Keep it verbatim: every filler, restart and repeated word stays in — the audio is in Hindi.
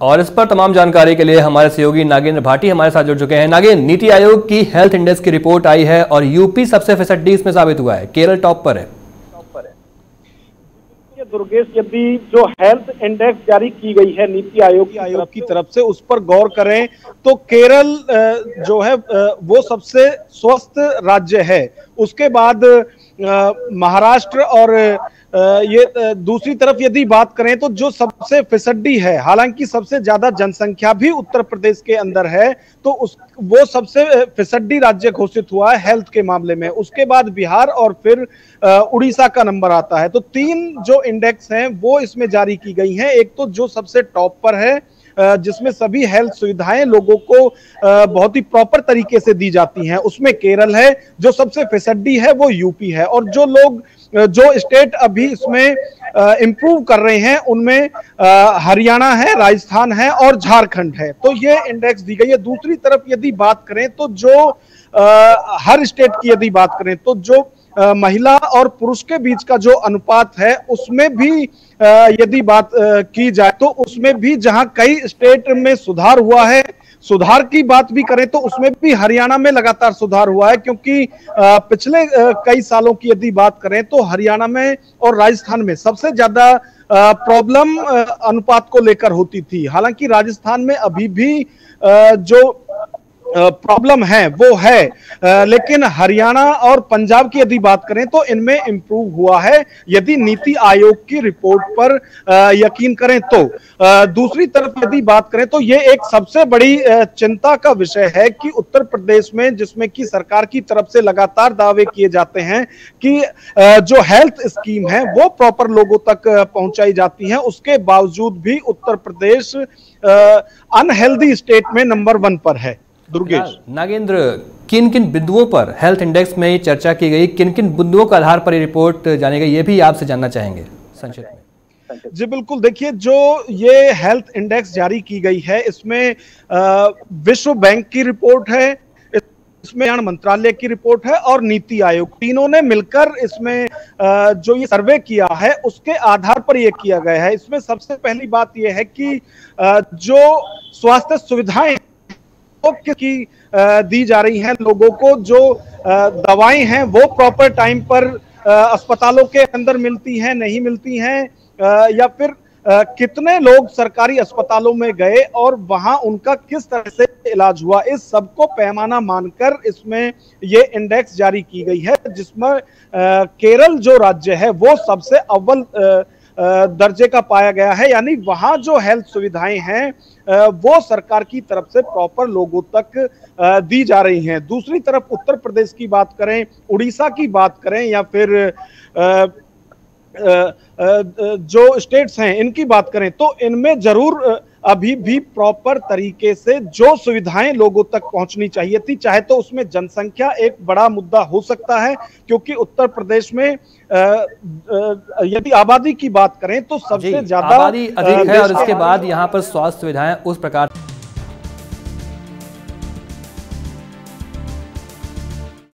और इस पर तमाम जानकारी के लिए हमारे सहयोगी नागेंद्र भाटी हमारे साथ जुड़ चुके हैं। नागेंद्र, नीति आयोग की हेल्थ इंडेक्स की रिपोर्ट आई है और यूपी सबसे फिसड्डी इसमें साबित हुआ है, केरल टॉप पर है। दुर्गेश, यदि जो हेल्थ इंडेक्स जारी की गई है नीति आयोग की आयोग की तरफ से उस पर गौर करें तो केरल जो है वो सबसे स्वस्थ राज्य है। उसके बाद महाराष्ट्र और ये दूसरी तरफ यदि बात करें तो जो सबसे फिसड्डी है, हालांकि सबसे ज्यादा जनसंख्या भी उत्तर प्रदेश के अंदर है, तो उस वो सबसे फिसड्डी राज्य घोषित हुआ है हेल्थ के मामले में। उसके बाद बिहार और फिर उड़ीसा का नंबर आता है। तो तीन जो इंडेक्स हैं वो इसमें जारी की गई हैं। एक तो जो सबसे टॉप पर है जिसमें सभी हेल्थ सुविधाएं लोगों को बहुत ही प्रॉपर तरीके से दी जाती हैं, उसमें केरल है। जो सबसे फिसड्डी है वो यूपी है। और जो लोग जो स्टेट अभी इसमें इम्प्रूव कर रहे हैं उनमें हरियाणा है, राजस्थान है और झारखंड है। तो ये इंडेक्स दी गई है। दूसरी तरफ यदि बात करें तो जो आ, हर स्टेट की यदि बात करें तो जो आ, महिला और पुरुष के बीच का जो अनुपात है उसमें भी आ, यदि बात आ, की जाए तो उसमें भी जहां कई स्टेट में सुधार हुआ है, सुधार की बात भी करें तो उसमें भी हरियाणा में लगातार सुधार हुआ है। क्योंकि पिछले कई सालों की यदि बात करें तो हरियाणा में और राजस्थान में सबसे ज्यादा प्रॉब्लम अनुपात को लेकर होती थी। हालांकि राजस्थान में अभी भी जो प्रॉब्लम है वो है, लेकिन हरियाणा और पंजाब की यदि बात करें तो इनमें इंप्रूव हुआ है यदि नीति आयोग की रिपोर्ट पर यकीन करें तो। दूसरी तरफ यदि बात करें तो ये एक सबसे बड़ी चिंता का विषय है कि उत्तर प्रदेश में, जिसमें कि सरकार की तरफ से लगातार दावे किए जाते हैं कि जो हेल्थ स्कीम है वो प्रॉपर लोगों तक पहुंचाई जाती है, उसके बावजूद भी उत्तर प्रदेश अनहेल्दी स्टेट में नंबर वन पर है। दुर्गेश, नागेंद्र, किन किन बिंदुओं पर हेल्थ इंडेक्स में चर्चा की गई, किन किन बिंदुओं के आधार पर ये रिपोर्ट जानी गई, ये भी आपसे जानना चाहेंगे संक्षिप्त में। जी बिल्कुल, देखिए जो ये हेल्थ इंडेक्स जारी की गई है इसमें विश्व बैंक की रिपोर्ट है, इसमें मंत्रालय की रिपोर्ट है और नीति आयोग, तीनों ने मिलकर इसमें जो ये सर्वे किया है उसके आधार पर ये किया गया है। इसमें सबसे पहली बात यह है कि जो स्वास्थ्य सुविधाएं की दी जा रही हैं लोगों को, जो दवाएं हैं वो प्रॉपर टाइम पर अस्पतालों के अंदर मिलती हैं, नहीं मिलती हैं, या फिर कितने लोग सरकारी अस्पतालों में गए और वहां उनका किस तरह से इलाज हुआ, इस सबको पैमाना मानकर इसमें ये इंडेक्स जारी की गई है, जिसमें केरल जो राज्य है वो सबसे अव्वल दर्जे का पाया गया है। यानी वहां जो हेल्थ सुविधाएं हैं वो सरकार की तरफ से प्रॉपर लोगों तक दी जा रही हैं। दूसरी तरफ उत्तर प्रदेश की बात करें, उड़ीसा की बात करें या फिर जो स्टेट्स हैं इनकी बात करें तो इनमें जरूर अभी भी प्रॉपर तरीके से जो सुविधाएं लोगों तक पहुंचनी चाहिए थी, चाहे तो उसमें जनसंख्या एक बड़ा मुद्दा हो सकता है, क्योंकि उत्तर प्रदेश में यदि आबादी की बात करें तो सबसे ज्यादा आबादी अधिक है और इसके बाद यहाँ पर स्वास्थ्य सुविधाएं उस प्रकार